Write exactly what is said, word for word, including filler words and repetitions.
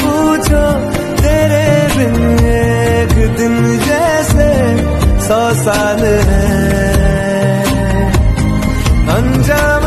पूछो तेरे बिन एक दिन जैसे सौ साल है। अंजाम